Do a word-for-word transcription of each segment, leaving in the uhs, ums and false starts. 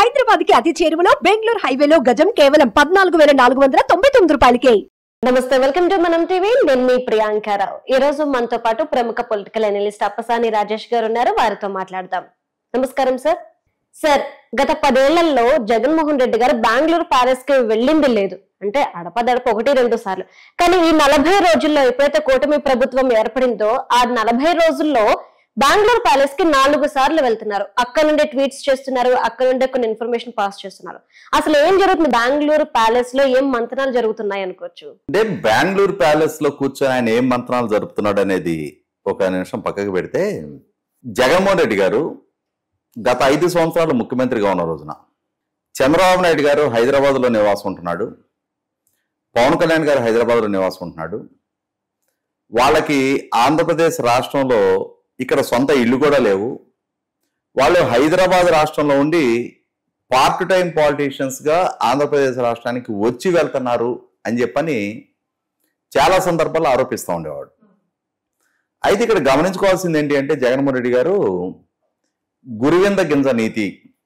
హైదరాబాద్ కి అతి చేరువలో బెంగళూరు హైవేలో గజం కేవలం పద్నాలుగు వేల నాలుగు వందల తొంభై తొమ్మిది రూపాయలకే. నమస్తే, వెల్కమ్ టు మనం టీవీ. నేను మీ ప్రియాంకారావు. ఈ రోజు మనతో పాటు ప్రముఖ పొలిటికల్ అనలిస్ట్ అప్పసాని రాజేష్ గారు ఉన్నారు. వారితో మాట్లాడదాం. నమస్కారం సార్. సార్, గత పదేళ్లలో జగన్మోహన్ రెడ్డి గారు బెంగళూరు ప్యాలెస్ కి వెళ్ళింది లేదు, అంటే అడపదడప ఒకటి రెండు సార్లు. కానీ ఈ నలభై రోజుల్లో ఎప్పుడైతే కూటమి ప్రభుత్వం ఏర్పడిందో ఆ నలభై రోజుల్లో బెంగళూరు ప్యాలెస్ కి నాలుగు సార్లు వెళ్తున్నారు. అక్కడ నుండి ట్వీట్స్ చేస్తున్నారు, అక్కడ నుండి కొన్ని ఇన్ఫర్మేషన్ పాస్ చేస్తున్నారు. అసలు ఏం జరుగుతుంది బెంగళూరు ప్యాలెస్ లో? ఏం మంత్రాలు జరుగుతున్నాయి అనుకోవచ్చు? అంటే బెంగళూరు ప్యాలెస్ లో కూర్చొని ఆయన ఏం మంత్రాలు జరుపుతున్నాడు అనేది ఒక నిమిషం పక్కకు పెడితే, జగన్మోహన్ రెడ్డి గారు గత ఐదు సంవత్సరాలు ముఖ్యమంత్రిగా ఉన్న రోజున చంద్రబాబు నాయుడు గారు హైదరాబాద్ లో నివాసం ఉంటున్నాడు, పవన్ కళ్యాణ్ గారు హైదరాబాద్ లో నివాసం ఉంటున్నాడు. వాళ్ళకి ఆంధ్రప్రదేశ్ రాష్ట్రంలో ఇక్కడ సొంత ఇల్లు కూడా లేవు. వాళ్ళు హైదరాబాద్ రాష్ట్రంలో ఉండి పార్ట్ టైం పాలిటీషియన్స్ గా ఆంధ్రప్రదేశ్ రాష్ట్రానికి వచ్చి వెళ్తున్నారు అని చెప్పని చాలా సందర్భాల్లో ఆరోపిస్తూ ఉండేవాడు. అయితే ఇక్కడ గమనించుకోవాల్సింది ఏంటి అంటే, జగన్మోహన్ రెడ్డి గారు గురివింద గింజ నీతి.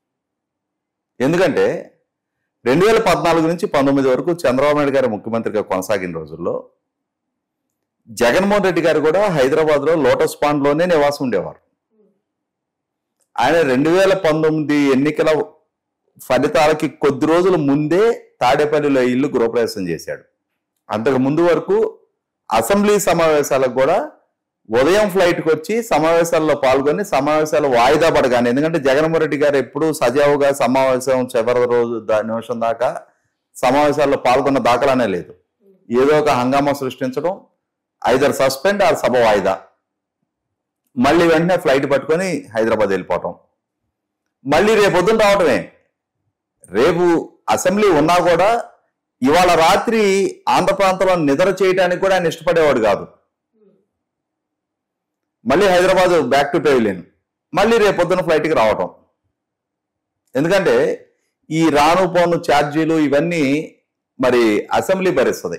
ఎందుకంటే రెండు వేల పద్నాలుగు నుంచి పంతొమ్మిది వరకు చంద్రబాబు నాయుడు గారు ముఖ్యమంత్రిగా కొనసాగిన రోజుల్లో జగన్మోహన్ రెడ్డి గారు కూడా హైదరాబాద్ లో లోటస్ పాండ్ లోనే నివాసం ఉండేవారు. ఆయన రెండు వేల పంతొమ్మిది ఎన్నికల ఫలితాలకి కొద్ది రోజుల ముందే తాడేపల్లిలో ఇల్లు గృహప్రవేశం చేశాడు. అంతకు ముందు వరకు అసెంబ్లీ సమావేశాలకు కూడా ఉదయం ఫ్లైట్కి వచ్చి సమావేశాల్లో పాల్గొని సమావేశాలు వాయిదా పడగానే, ఎందుకంటే జగన్మోహన్ రెడ్డి గారు ఎప్పుడు సజావుగా సమావేశం చివరి రోజు నిమిషం దాకా సమావేశాల్లో పాల్గొన్న దాఖలానే లేదు. ఏదో ఒక హంగామా సృష్టించడం, ఐదర్ సస్పెండ్ ఆ సభ వాయిదా, మళ్ళీ వెంటనే ఫ్లైట్ పట్టుకొని హైదరాబాద్ వెళ్ళిపోవటం, మళ్ళీ రేపు పొద్దున రావటమే. రేపు అసెంబ్లీ ఉన్నా కూడా ఇవాళ రాత్రి ఆంధ్ర ప్రాంతంలో నిద్ర చేయడానికి కూడా ఆయన ఇష్టపడేవాడు కాదు. మళ్ళీ హైదరాబాద్ బ్యాక్ టు పెవిలియన్, మళ్ళీ రేపు పొద్దున ఫ్లైట్కి రావటం. ఎందుకంటే ఈ రాను పోను ఛార్జీలు ఇవన్నీ మరి అసెంబ్లీ భరిస్తుంది,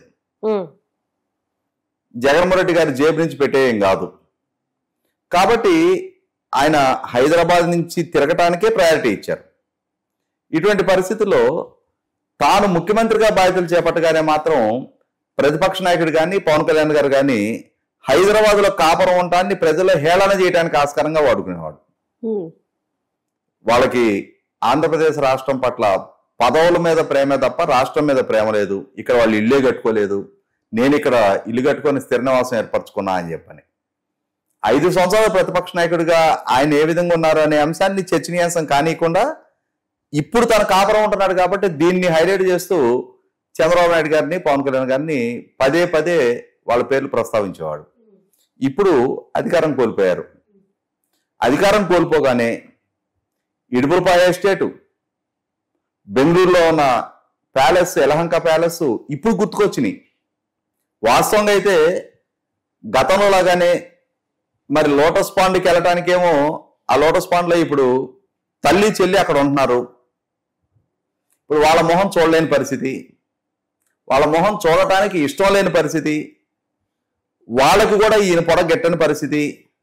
జగన్మోహన్ రెడ్డి గారి జేబు నుంచి పెట్టేయం కాదు. కాబట్టి ఆయన హైదరాబాద్ నుంచి తిరగటానికే ప్రయారిటీ ఇచ్చారు. ఇటువంటి పరిస్థితుల్లో తాను ముఖ్యమంత్రిగా బాధ్యతలు చేపట్టగానే మాత్రం ప్రతిపక్ష నాయకుడు కానీ పవన్ కళ్యాణ్ గారు కానీ హైదరాబాద్ లో కాపురం ఉండటాన్ని ప్రజల్లో హేళన చేయడానికి ఆస్కారంగా వాడుకునేవాడు. వాళ్ళకి ఆంధ్రప్రదేశ్ రాష్ట్రం పట్ల పదవుల మీద ప్రేమే తప్ప రాష్ట్రం మీద ప్రేమ లేదు. ఇక్కడ వాళ్ళు ఇల్లే కట్టుకోలేదు, నేను ఇక్కడ ఇల్లు కట్టుకొని స్థిర నివాసం ఏర్పరచుకున్నా అని చెప్పని ఐదు సంవత్సరాల ప్రతిపక్ష నాయకుడిగా ఆయన ఏ విధంగా ఉన్నారు అనే అంశాన్ని చర్చనీయాంశం కానీయకుండా ఇప్పుడు తన కాపురం ఉంటున్నాడు కాబట్టి దీన్ని హైలైట్ చేస్తూ చంద్రబాబు నాయుడు గారిని పవన్ కళ్యాణ్ గారిని పదే పదే వాళ్ళ పేర్లు ప్రస్తావించేవాడు. ఇప్పుడు అధికారం కోల్పోయారు. అధికారం కోల్పోగానే ఇడుపులపాయ ఎస్టేటు, బెంగళూరులో ఉన్న ప్యాలెస్ యలహంక ప్యాలెస్ ఇప్పుడు గుర్తుకొచ్చినాయి. వాస్తవంగా అయితే గతంలో లాగానే మరి లోటస్ పాండ్కి వెళ్ళటానికేమో ఆ లోటస్ పాండ్లో ఇప్పుడు తల్లి చెల్లి అక్కడ ఉంటున్నారు. ఇప్పుడు వాళ్ళ మొహం చూడలేని పరిస్థితి, వాళ్ళ మొహం చూడటానికి ఇష్టం లేని పరిస్థితి, వాళ్ళకు కూడా ఈయన పొడగెట్టని పరిస్థితి.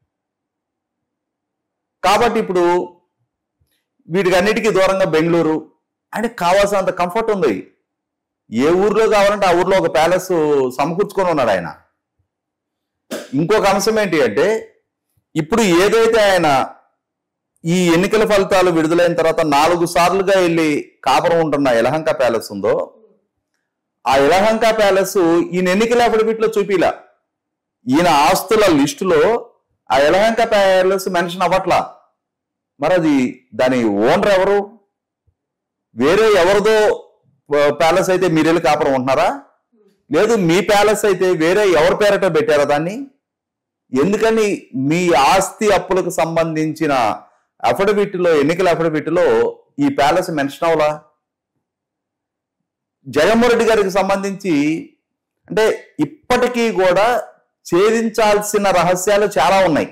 కాబట్టి ఇప్పుడు వీటికన్నిటికీ దూరంగా బెంగళూరు ఆయనకు కావాల్సినంత కంఫర్ట్ ఉంది. ఏ ఊర్లో కావాలంటే ఆ ఊర్లో ఒక ప్యాలెస్ సమకూర్చుకొని ఉన్నాడు ఆయన. ఇంకొక అంశం ఏంటి అంటే, ఇప్పుడు ఏదైతే ఆయన ఈ ఎన్నికల ఫలితాలు విడుదలైన తర్వాత నాలుగు సార్లుగా వెళ్ళి కాపురం ఉంటున్న యలహంక ప్యాలెస్ ఉందో, ఆ యలహంక ప్యాలెస్ ఈయన ఎన్నికల అఫిడవిట్లో చూపిలా. ఈయన ఆస్తుల లిస్టులో ఆ యలహంక ప్యాలెస్ మెన్షన్ అవ్వట్లా. మరి అది దాని ఓనర్ ఎవరు? వేరే ఎవరిదో ప్యాలెస్ అయితే మీరు వెళ్ళి కాపురం ఉంటున్నారా? లేదు, మీ ప్యాలెస్ అయితే వేరే ఎవరి పేరట పెట్టారా దాన్ని? ఎందుకని మీ ఆస్తి అప్పులకు సంబంధించిన అఫిడవిట్లో, ఎన్నికల అఫిడవిట్లో ఈ ప్యాలెస్ మెన్షన్ అవలా? జగన్మోహన్ రెడ్డి గారికి సంబంధించి అంటే ఇప్పటికీ కూడా ఛేదించాల్సిన రహస్యాలు చాలా ఉన్నాయి.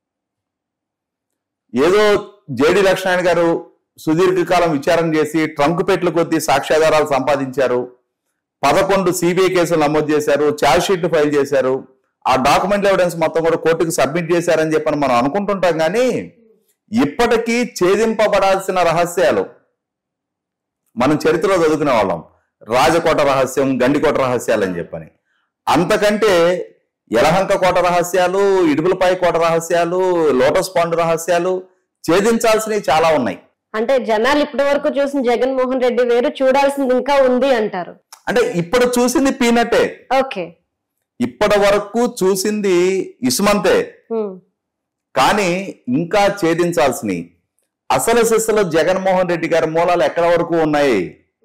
ఏదో జేడి లక్ష్మణ్ గారు సుదీర్ఘకాలం విచారణ చేసి ట్రంక్ పెట్ల కొద్దీ సాక్ష్యాధారాలు సంపాదించారు, పదకొండు సిబిఐ కేసులు నమోదు చేశారు, ఛార్జ్ షీట్లు ఫైల్ చేశారు, ఆ డాక్యుమెంట్ ఎవిడెన్స్ మొత్తం కూడా కోర్టుకు సబ్మిట్ చేశారని చెప్పని మనం అనుకుంటుంటాం. కానీ ఇప్పటికీ ఛేదింపబడాల్సిన రహస్యాలు, మనం చరిత్రలో చదువుకునే వాళ్ళం, రాజకోట రహస్యం, గండికోట రహస్యాలు అని చెప్పని. అంతకంటే యలహంక కోట రహస్యాలు, ఇడుపులపై కోట రహస్యాలు, లోటస్ పాండ్ రహస్యాలు ఛేదించాల్సినవి చాలా ఉన్నాయి. అంటే జనాలు ఇప్పటి వరకు చూసిన జగన్మోహన్ రెడ్డి వేరు, చూడాల్సింది ఇంకా ఉంది అంటారు. అంటే ఇప్పుడు చూసింది పీనట్టే. ఓకే, ఇప్పటి వరకు చూసింది ఇసుమంతే. కానీ ఇంకా ఛేదించాల్సినవి అసలు సిస్సలో జగన్మోహన్ రెడ్డి గారి మూలాలు ఎక్కడ వరకు ఉన్నాయి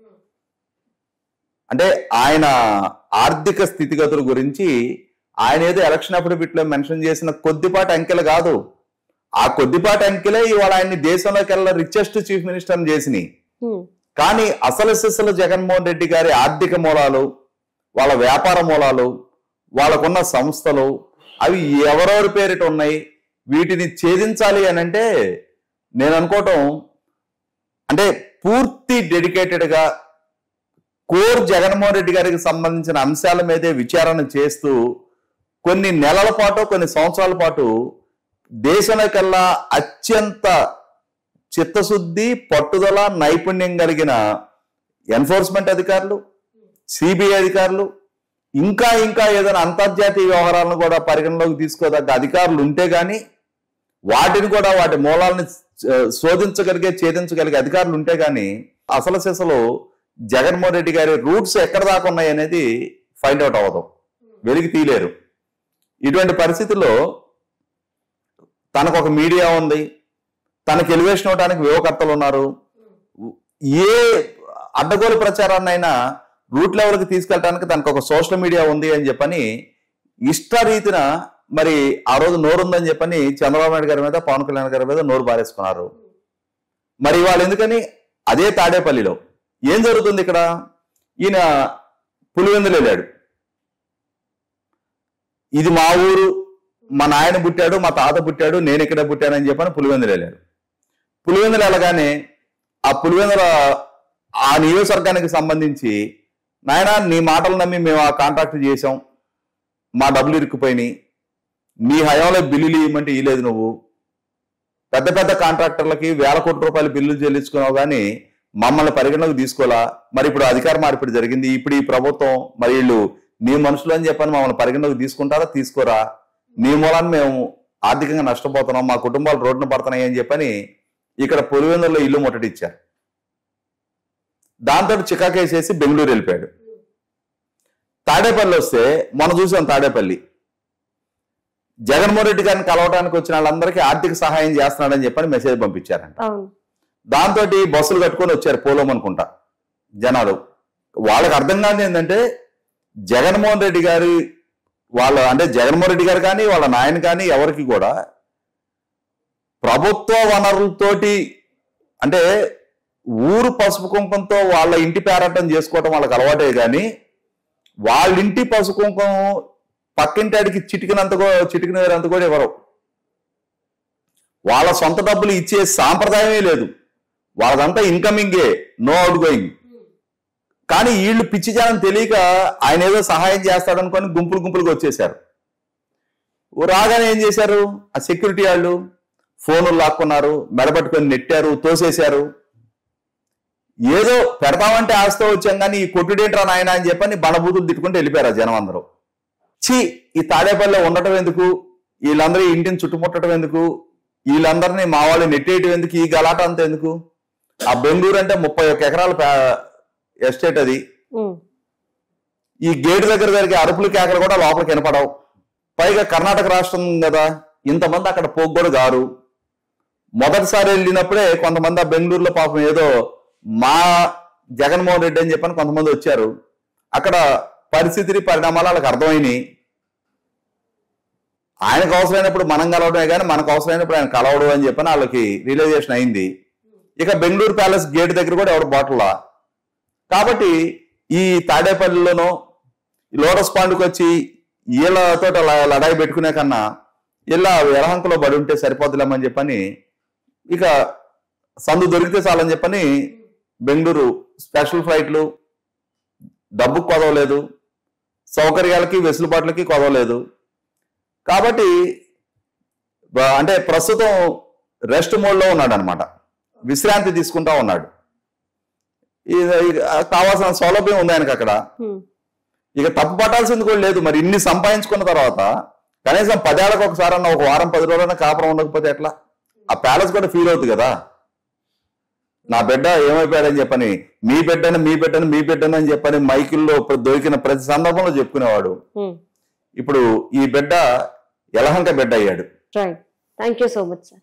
అంటే ఆయన ఆర్థిక స్థితిగతుల గురించి ఆయన ఏదో ఎలక్షన్ అఫిడవిట్లో మెన్షన్ చేసిన కొద్దిపాటి అంకెలు కాదు. ఆ కొద్దిపాటి అంకెలే ఇవాళ ఆయన్ని దేశంలోకి వెళ్ళిన రిచెస్ట్ చీఫ్ మినిస్టర్ చేసినాయి. కానీ అసలు సిస్సలు జగన్మోహన్ రెడ్డి గారి ఆర్థిక మూలాలు, వాళ్ళ వ్యాపార మూలాలు, వాళ్ళకున్న సంస్థలు, అవి ఎవరెవరి పేరిట ఉన్నాయి, వీటిని ఛేదించాలి అని అంటే నేను అనుకోవటం అంటే పూర్తి డెడికేటెడ్గా కోర్ జగన్మోహన్ రెడ్డి గారికి సంబంధించిన అంశాల మీదే విచారణ చేస్తూ కొన్ని నెలల పాటు, కొన్ని సంవత్సరాల పాటు దేశంలోకెల్లా అత్యంత చిత్తశుద్ధి, పట్టుదల, నైపుణ్యం కలిగిన ఎన్ఫోర్స్మెంట్ అధికారులు, సిబిఐ అధికారులు, ఇంకా ఇంకా ఏదైనా అంతర్జాతీయ వ్యవహారాలను కూడా పరిగణలోకి తీసుకోదగ్గ అధికారులు ఉంటే గాని, వాటిని కూడా వాటి మూలాలను శోధించగలిగే, ఛేదించగలిగే అధికారులు ఉంటే గాని అసలు సిసలు జగన్మోహన్ రెడ్డి గారి రూట్స్ ఎక్కడ దాకా ఉన్నాయి అనేది ఫైండ్ అవుట్ అవ్వదు, వెలికి తీయలేరు. ఇటువంటి పరిస్థితుల్లో తనకు ఒక మీడియా ఉంది, తనకు ఎలివేషన్ అవడానికి వ్యూహకర్తలు ఉన్నారు. ఏ అడ్డగోలు ప్రచారాన్నైనా రూట్ లెవెల్కి తీసుకెళ్ళడానికి తనకు ఒక సోషల్ మీడియా ఉంది అని చెప్పని ఇష్టరీతిన మరి ఆ రోజు నోరుందని చెప్పని చంద్రబాబు నాయుడు గారి మీద, పవన్ కళ్యాణ్ గారి మీద నోరు బారేసుకున్నారు. మరి వాళ్ళు ఎందుకని అదే తాడేపల్లిలో ఏం జరుగుతుంది? ఇక్కడ ఈయన పులివెందులు వెళ్ళాడు. ఇది మా ఊరు, మా నాయన పుట్టాడు, మా తాత పుట్టాడు, నేను ఇక్కడ పుట్టానని చెప్పని పులివెందులు వెళ్ళాడు. పులివెందులు వెళ్ళగానే ఆ పులివెందుల ఆ నియోజకవర్గానికి సంబంధించి, నాయన నీ మాటలు నమ్మి మేము ఆ కాంట్రాక్ట్ చేసాం, మా డబ్బులు ఇరుక్కుపోయినాయి, నీ హయాంలో బిల్లులు ఇవ్వమంటే ఇవ్వలేదు, నువ్వు పెద్ద పెద్ద కాంట్రాక్టర్లకి వేల కోట్ల రూపాయలు బిల్లులు చెల్లించుకున్నావు కానీ మమ్మల్ని పరిగణలోకి తీసుకోవాలా. మరి ఇప్పుడు అధికార మార్పిడి జరిగింది, ఇప్పుడు ఈ ప్రభుత్వం మరి వీళ్ళు నీ మనుషులు అని చెప్పని మమ్మల్ని పరిగణలోకి తీసుకుంటారా, తీసుకోరా, నీ మూలాన్ని మేము ఆర్థికంగా నష్టపోతున్నాం, మా కుటుంబాలు రోడ్డున పడుతున్నాయి అని చెప్పని ఇక్కడ పులివెందుల్లో ఇల్లు ముట్టడిచ్చారు. దాంతో చికాకేసేసి బెంగళూరు వెళ్ళిపోయాడు. తాడేపల్లి వస్తే మనం చూసాం, తాడేపల్లి జగన్మోహన్ రెడ్డి గారిని కలవడానికి వచ్చిన వాళ్ళందరికీ ఆర్థిక సహాయం చేస్తున్నాడని చెప్పని మెసేజ్ పంపించారంట. దాంతో బస్సులు కట్టుకొని వచ్చారు పోలం అనుకుంటా జనాలు. వాళ్ళకి అర్థం కాని ఏంటంటే జగన్మోహన్ రెడ్డి గారి వాళ్ళ అంటే జగన్మోహన్ రెడ్డి గారు కానీ వాళ్ళ నాయన కానీ ఎవరికి కూడా ప్రభుత్వ వనరులతోటి అంటే ఊరు పసుపు కుంకంతో వాళ్ళ ఇంటి పేరటం చేసుకోవటం వాళ్ళకి అలవాటే కానీ వాళ్ళ ఇంటి పసుపు కుంకం పక్కింటి ఆడికి చిటికినంత చిటికినంత కూడా ఇవ్వరు. వాళ్ళ సొంత డబ్బులు ఇచ్చే సాంప్రదాయమే లేదు, వాళ్ళదంతా ఇన్కమింగే, నో అవుట్ గోయింగ్. కానీ వీళ్ళు పిచ్చి జనం తెలియక ఆయన ఏదో సహాయం చేస్తాడనుకొని గుంపులు గుంపులుగా వచ్చేసారు. రాగానే ఏం చేశారు, ఆ సెక్యూరిటీ వాళ్ళు ఫోన్లు లాక్కున్నారు, మెడపట్టుకొని నెట్టారు, తోసేశారు. ఏదో పెడతామంటే ఆస్తో వచ్చాం కానీ ఈ కొట్టుడేంట్రా నాయన అని చెప్పని బండబూతులు తిట్టుకుంటూ వెళ్ళిపోయారు జనం అందరూ. చి ఈ తాడేపల్లిలో ఉండటం ఎందుకు, వీళ్ళందరూ ఇంటిని చుట్టుముట్టడం ఎందుకు, వీళ్ళందరినీ మా వాళ్ళు నెట్టేయటం ఎందుకు, ఈ గలాట అంతా ఎందుకు? ఆ బెంగళూరు అంటే ముప్పై ఒక్క ఎకరాల ఎస్టేట్ అది. ఈ గేటు దగ్గర జరిగే అరుపులు కేకలు కూడా లోపలికి వినపడవు. పైగా కర్ణాటక రాష్ట్రం కదా, ఇంతమంది అక్కడ పోగ్గొడు గారు. మొదటిసారి వెళ్ళినప్పుడే కొంతమంది ఆ బెంగళూరులో పాపం ఏదో మా జగన్మోహన్ రెడ్డి అని చెప్పని కొంతమంది వచ్చారు. అక్కడ పరిస్థితి పరిణామాలు వాళ్ళకి అర్థమైనాయి. ఆయనకు అవసరమైనప్పుడు మనం కలవడమే కానీ మనకు అవసరమైనప్పుడు ఆయన కలవడం అని చెప్పని వాళ్ళకి రియలైజేషన్ అయింది. ఇక బెంగళూరు ప్యాలెస్ గేట్ దగ్గర కూడా ఎవడు బాటలా. కాబట్టి ఈ తాడేపల్లిలోనో లోటస్ పాండ్కి వచ్చి వీళ్ళతో లడాయి పెట్టుకునే కన్నా ఇలా ఎలహంకలో బడి ఉంటే సరిపోతులేమని చెప్పని ఇక సందు దొరికితే చాలని చెప్పని బెంగళూరు స్పెషల్ ఫ్లైట్లు, డబ్బుకు కొదవలేదు, సౌకర్యాలకి వెసులుబాట్లకి కొదవలేదు. కాబట్టి అంటే ప్రస్తుతం రెస్ట్ మోడ్లో ఉన్నాడు అనమాట, విశ్రాంతి తీసుకుంటా ఉన్నాడు. కావాల్సిన సౌలభ్యం ఉంది ఆయనకు అక్కడ. ఇక తప్పు పట్టాల్సింది కూడా లేదు. మరి ఇన్ని సంపాదించుకున్న తర్వాత కనీసం పదేళ్ళకి ఒకసారి అన్న ఒక వారం పది రోజులైనా కాపురం ఉండకపోతే ఎట్లా? ఆ ప్యాలెస్ కూడా ఫీల్ అవుతుంది కదా, నా బిడ్డ ఏమైపోయాడని చెప్పని, మీ బిడ్డని మీ బిడ్డని మీ బిడ్డని అని చెప్పని మైకుల్లో దొరికిన ప్రతి సందర్భంలో చెప్పుకునేవాడు. ఇప్పుడు ఈ బిడ్డ యలహంక బిడ్డ అయ్యాడు. Right, thank you so much sir.